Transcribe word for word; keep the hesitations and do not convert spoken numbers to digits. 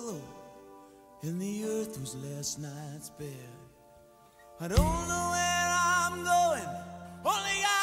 pillow, and the earth was last night's bed. I don't know where I'm going, only I